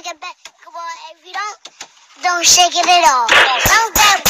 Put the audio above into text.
a basketball. If you don't shake it at all. Don't